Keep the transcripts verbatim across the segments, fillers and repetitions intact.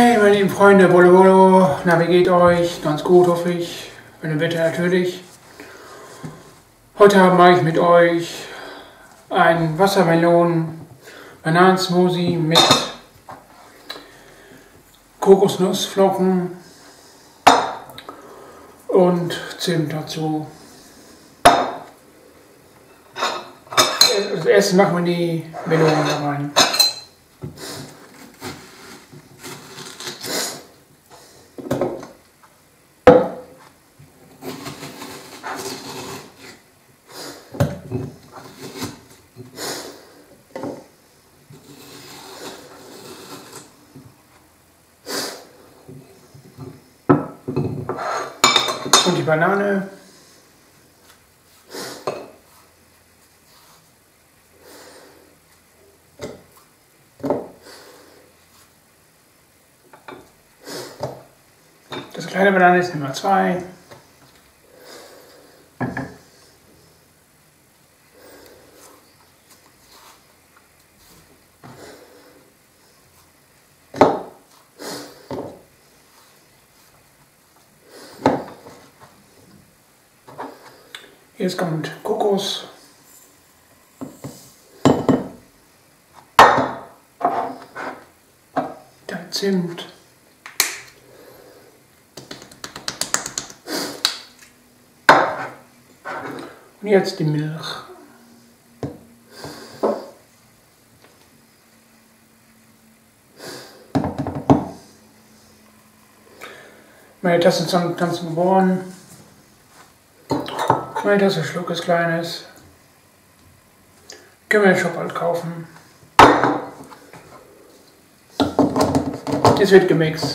Hey meine lieben Freunde, Bolo Bolo, na wie geht euch? Ganz gut hoffe ich, bei dem Wetter natürlich. Heute mache ich mit euch ein Wassermelonen-Bananen-Smoothie mit Kokosnussflocken und Zimt dazu. Als erstes machen wir die Melonen da rein. Und die Banane. Das kleine Banane ist Nummer zwei. Jetzt kommt Kokos. Dann Zimt. Und jetzt die Milch. Meine Tasse zum Tanzen geboren. Meine Tasse Schluckes Kleines. Können wir den Shop halt kaufen. Jetzt wird gemixt.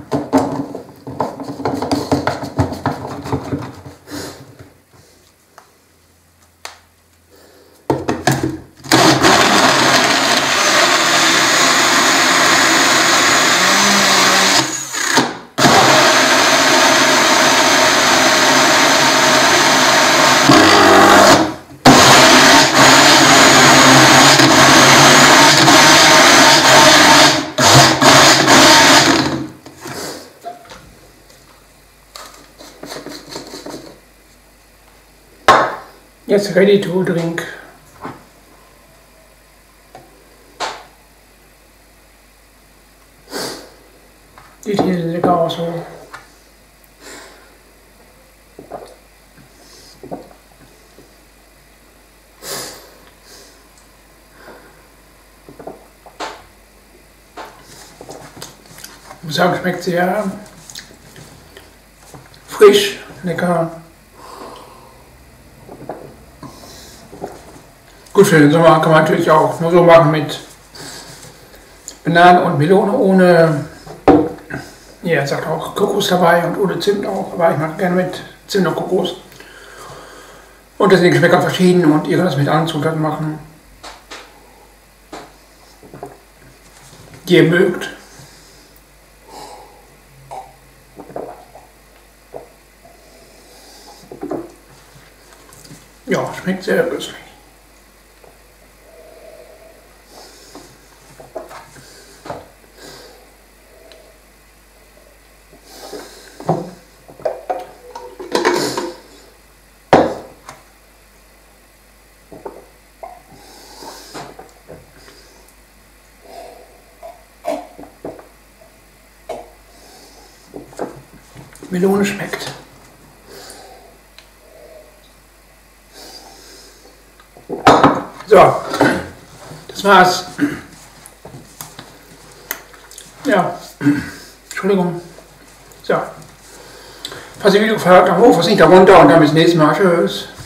Jetzt ready to drink. Sieht hier lecker aus so. Ich muss sagen, schmeckt sehr frisch, lecker. Gut, für den Sommer kann man natürlich auch nur so machen mit Bananen und Melone ohne, ja, sagt auch Kokos dabei und ohne Zimt auch, aber ich mag gerne mit Zimt und Kokos. Und deswegen schmeckt auch verschieden und ihr könnt das mit anderen Zutaten machen, die ihr mögt. Ja, schmeckt sehr köstlich. Melone schmeckt. So, das war's. Ja, Entschuldigung. So, falls ihr Video gefallen hat, dann hoch, was nicht darunter und dann bis nächstes Mal. Tschüss.